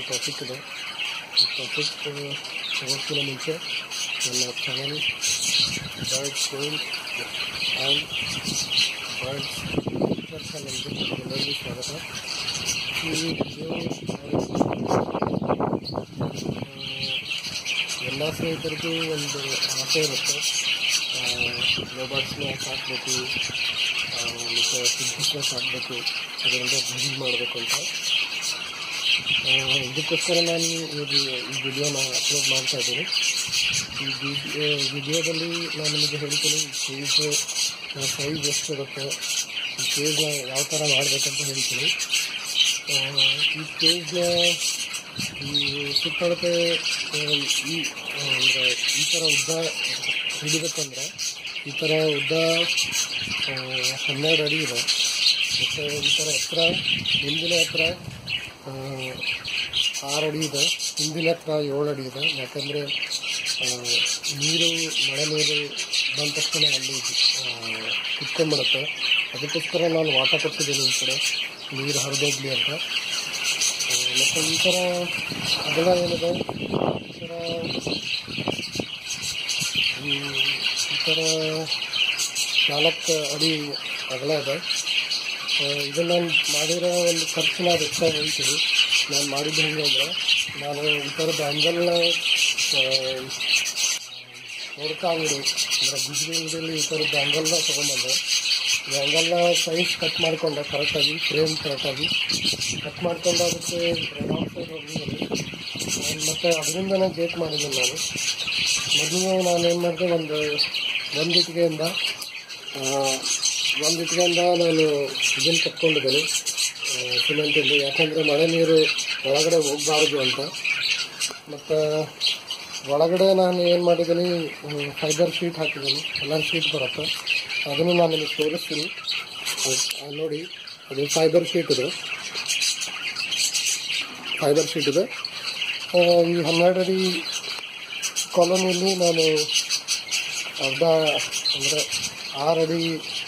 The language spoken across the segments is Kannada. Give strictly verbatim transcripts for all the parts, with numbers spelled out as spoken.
ಟಾಪಿಕ್ ಇದೆ. ಈ ಟಾಪಿಕ್ ಹೋಗೋಕ್ಕಿಂತ ಮುಂಚೆ ನನ್ನ channel birds gold and birds YouTube ಚಾನಲ್ಗೆ ಎಲ್ಲರಿಗೂ ಸ್ವಾಗತ. ಈ ವಿಡಿಯೋ ಎಲ್ಲ ಸ್ನೇಹಿತರಿಗೂ ಒಂದು ಆಸೆ ಇರುತ್ತೆ, ಲೋಬರ್ಡ್ಸ್ನ ಸಾಕಬೇಕು ಮತ್ತು ಸಿಗ್ಗಿಸ್ನ ಸಾಕಬೇಕು, ಅದರಿಂದ ಬಿಲ್ಡ್ ಮಾಡಬೇಕು ಅಂತ. ಇದಕ್ಕೋಸ್ಕರ ನಾನು ಈ ವಿಡಿಯೋನ ಅಪ್ಲೋಡ್ ಮಾಡ್ತಾ ಇದ್ದೀನಿ. ಈ ವಿಡಿಯೋದಲ್ಲಿ ನಾನು ನಿಮಗೆ ಹೇಳ್ತೀನಿ ಈ ಕೇಜ್ ಸೈಜ್ ಎಷ್ಟಿರುತ್ತೆ, ಈ ಕೇಜ್ನ ಯಾವ ಥರ ಮಾಡಬೇಕಂತ ಹೇಳ್ತೀನಿ. ಈ ಕೇಜ್ನ ಈ ಸುತ್ತಳತೆ ಈ ಅಂದರೆ ಈ ಥರ ಉದ್ದ ಹಿಡಿಬೇಕಂದ್ರೆ ಈ ಥರ ಉದ್ದ ಹನ್ನೆರಡು ಅಡಿ ಇದೆ ಮತ್ತು ಈ ಥರ ಎತ್ತರ ಹಿಂದಿನ ಎತ್ತರ ಆರು ಅಡಿ ಇದೆ, ಹಿಂದಿನ ಹತ್ರ ಏಳು ಅಡಿ ಇದೆ. ಯಾಕಂದರೆ ನೀರು ಮಳೆ ನೀರು ಬಂದ ತಕ್ಷಣ ಅಲ್ಲಿ ಕುತ್ಕೊಂಡ್ಬಿಡುತ್ತೆ. ಅದಕ್ಕೋಸ್ಕರ ನಾನು ವಾಟ ಕೊಟ್ಟಿದ್ದೀನಿ ಈ ಕಡೆ ನೀರು ಹರಿದೋಗ್ಲಿ ಅಂತ. ಮತ್ತು ಈ ಥರ ಅಗಲ ಏನಿದೆ ಈ ಥರ ಈ ಥರ ನಾಲ್ಕು ಅಡಿ ಅಗಲ ಇದೆ. ಇದನ್ನು ನಾನು ಮಾಡಿರೋ ಒಂದು ಖರ್ಚು ನಾನು ಹೆಚ್ಚ ಹೇಳ್ತೀನಿ. ನಾನು ಮಾಡಿದ್ದು ಹೆಂಗೆ ಅಂದರೆ, ನಾನು ಈ ಥರದ ಆ್ಯಂಗಲ್ನ ನೋಡ್ತಾ ಅಂಗಡಿ ಅಂದರೆ ಗುಜರಿ ಅಂಗಡಿಯಲ್ಲಿ ಈ ಥರದ್ದು ಆ್ಯಂಗಲ್ನ ತೊಗೊಂಡ್ಬಂದೆ. ಈ ಆ್ಯಂಗಲ್ನ ಸೈಜ್ ಕಟ್ ಮಾಡಿಕೊಂಡೆ ಕರೆಕ್ಟಾಗಿ, ಫ್ರೇಮ್ ಕರೆಕ್ಟಾಗಿ ಕಟ್ ಮಾಡಿಕೊಂಡು ಅದಕ್ಕೆ ರೆಡ್ ಆಕ್ಸೈಡ್ ಹೋಗಿದ್ದೀನಿ. ನಾನು ಮತ್ತು ಅದರಿಂದನೇ ಬೇಕ್ ಮಾಡಿದ್ದೀನಿ. ನಾನು ಮೊದಲು ನಾನು ಏನು ಮಾಡಿದೆ, ಒಂದು ಒಂದು ಇಟ್ಟಿಗೆಯಿಂದ ಒಂದು ಇಟ್ಟಿಗೆಯಿಂದ ನಾನು ಇದನ್ನು ಕಟ್ಕೊಂಡಿದ್ದೀನಿ ಸಿಮೆಂಟಿಂದು. ಯಾಕಂದರೆ ಮಳೆ ನೀರು ಒಳಗಡೆ ಹೋಗಬಾರ್ದು ಅಂತ. ಮತ್ತು ಒಳಗಡೆ ನಾನು ಏನು ಮಾಡಿದ್ದೀನಿ, ಫೈಬರ್ ಶೀಟ್ ಹಾಕಿದ್ದೀನಿ. ಎಲ್ಲ ಶೀಟ್ ಬರುತ್ತೆ, ಅದನ್ನು ನಾನು ನಿಮಗೆ ತೋರಿಸ್ತೀನಿ ನೋಡಿ. ಅದು ಫೈಬರ್ ಶೀಟ್ ಇದೆ, ಫೈಬರ್ ಶೀಟ್ ಇದೆ. ಈ ಹನ್ನೆರಡು ಅಡಿ ಕಾಲೋನಿಯಲ್ಲಿ ನಾನು ಅರ್ಧ ಅಂದರೆ ಆರು ಅಡಿ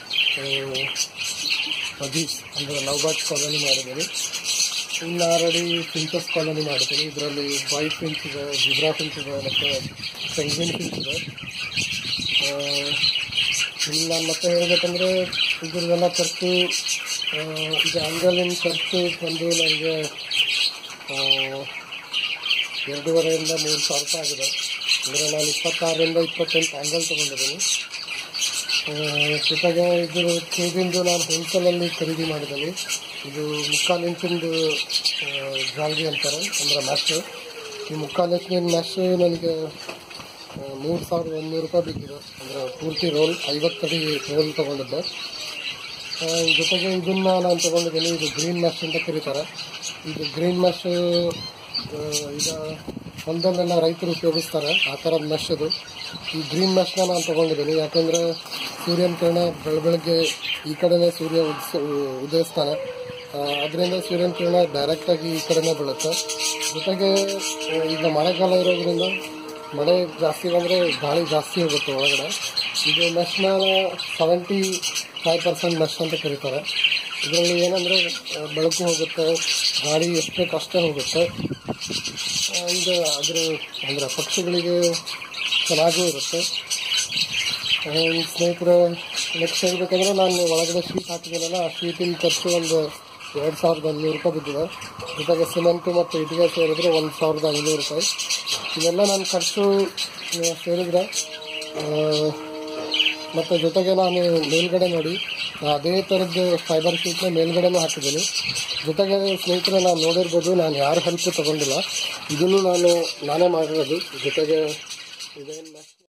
ಬದೀಸ್ ಅಂದರೆ ಲವ್ ಬರ್ಡ್ಸ್ ಕಾಲೋನಿ ಮಾಡಿದ್ದೀನಿ. ಇನ್ನು ಆರು ಅಡಿ ಫಿಂಚಸ್ ಕಾಲೋನಿ ಮಾಡಿದ್ದೀನಿ. ಇದರಲ್ಲಿ ವೈಟ್ ಫಿಂಚ್ ಇದೆ, ಜಿಬ್ರಾ ಫಿಂಚ್ ಇದೆ ಮತ್ತು ಪೆಂಗ್ವಿನ್ ಫಿಂಚ್ ಇದೆ. ಇನ್ನು ನಾನು ಮತ್ತೆ ಹೇಳಬೇಕಂದ್ರೆ ಇದ್ರದ್ದೆಲ್ಲ ಖರ್ಚು, ಇದು ಆ್ಯಂಗಲಿನ ಖರ್ಚು ಬಂದು ನನಗೆ ಎರಡೂವರೆಯಿಂದ ಮೂರು ಸಾವಿರ ರೂಪಾಯಿ ಆಗಿದೆ. ಅಂದರೆ ನಾನು ಇಪ್ಪತ್ತಾರರಿಂದ ಇಪ್ಪತ್ತೆಂಟು ಆ್ಯಂಗಲ್ ತೊಗೊಂಡಿದ್ದೀನಿ. ಜೊತೆಗೆ ಇದು ಕೇಜಿಂದು ನಾನು ಹೋಲ್ಸೇಲಲ್ಲಿ ಖರೀದಿ ಮಾಡಿದ್ದೀನಿ. ಇದು ಮುಕ್ಕಾಲು ಇಂಚಿಂದು ಜಾಲ್ರಿ ಅಂತಾರೆ, ಅಂದರೆ ಮ್ಯಾಶು. ಈ ಮುಕ್ಕಾಲು ಇಂಚಿನ ಮ್ಯಾಶು ನನಗೆ ಮೂರು ಸಾವಿರದ ಒಂದುನೂರು ರೂಪಾಯಿ ಬಿದ್ದಿದೆ. ಅಂದರೆ ಪೂರ್ತಿ ರೋಲ್ ಐವತ್ತು ಅಡಿ ರೋಲ್ ತೊಗೊಂಡಿದ್ದೆ. ಜೊತೆಗೆ ಇದನ್ನು ನಾನು ತೊಗೊಂಡಿದ್ದೀನಿ, ಇದು ಗ್ರೀನ್ ಮ್ಯಾಶ್ ಅಂತ ಕರೀತಾರೆ. ಇದು ಗ್ರೀನ್ ಮ್ಯಾಶ್ ಈಗ ಹೊಲದಲ್ಲೆಲ್ಲ ರೈತರು ಉಪಯೋಗಿಸ್ತಾರೆ, ಆ ಥರದ ಮೆಶ್ ಇದು. ಈ ಗ್ರೀನ್ ಮೆಶ್ನ ನಾನು ತೊಗೊಂಡಿದ್ದೀನಿ. ಯಾಕೆಂದರೆ ಸೂರ್ಯನ ಕಿರಣ ಬೆಳ ಬೆಳಗ್ಗೆ ಈ ಕಡೆನೇ ಸೂರ್ಯ ಉದಿಸ ಉದಯಿಸ್ತಾನೆ. ಅದರಿಂದ ಸೂರ್ಯನ ಕಿರಣ ಡೈರೆಕ್ಟಾಗಿ ಈ ಕಡೆನೇ ಬೀಳುತ್ತೆ. ಜೊತೆಗೆ ಈಗ ಮಳೆಗಾಲ ಇರೋದ್ರಿಂದ ಮಳೆ ಜಾಸ್ತಿ ಬಂದರೆ ಗಾಳಿ ಜಾಸ್ತಿ ಹೋಗುತ್ತೆ ಒಳಗಡೆ. ಇದು ಮೆಶ್ನ ಸೆವೆಂಟಿ ಫೈವ್ ಪರ್ಸೆಂಟ್ ಮೆಶ್ ಅಂತ ಕರೀತಾರೆ. ಇದರಲ್ಲಿ ಏನಂದರೆ ಬೆಳಕು ಹೋಗುತ್ತೆ, ಗಾಳಿ ಎಷ್ಟು ಕಷ್ಟ ಹೋಗುತ್ತೆ. ಇದು ಅದರ ಅಂದರೆ ಪಕ್ಷಿಗಳಿಗೆ ಚೆನ್ನಾಗೂ ಇರುತ್ತೆ. ಸ್ನೇಹಿತರೆ, ನೆಕ್ಸ್ಟ್ ಹೇಳಬೇಕಂದ್ರೆ ನಾನು ಒಳಗಡೆ ಶೀಟ್ ಹಾಕಿದ್ದೀನಲ್ಲ, ಆ ಶೀಟಿನ ಖರ್ಚು ಒಂದು ಎರಡು ಸಾವಿರದ ಐನೂರು ರೂಪಾಯಿ ಬಿದ್ದಿದೆ. ಜೊತೆಗೆ ಸಿಮೆಂಟು ಮತ್ತು ಇಟ್ಟಿಗೆ ಸೇರಿದ್ರೆ ಒಂದು ಸಾವಿರದ ಐನೂರು ರೂಪಾಯಿ. ಇವೆಲ್ಲ ನನ್ನ ಖರ್ಚು ಸೇರಿದ್ರೆ. ಮತ್ತು ಜೊತೆಗೆ ನಾನು ಮೇಲ್ಗಡೆ ನೋಡಿ ಅದೇ ಥರದ್ದು ಫೈಬರ್ ಶೀಟ್ನ ಮೇಲ್ಗಡೆನೂ ಹಾಕಿದ್ದೀನಿ. ಜೊತೆಗೆ ಸ್ನೇಹಿತರೆ, ನಾನು ನೋಡಿರ್ಬೋದು, ನಾನು ಯಾರು ಹೆಲ್ಪ್ ತೊಗೊಂಡಿಲ್ಲ, ಇದನ್ನು ನಾನು ನಾನೇ ಮಾಡಿರೋದು. ಜೊತೆಗೆ ಇದೇನು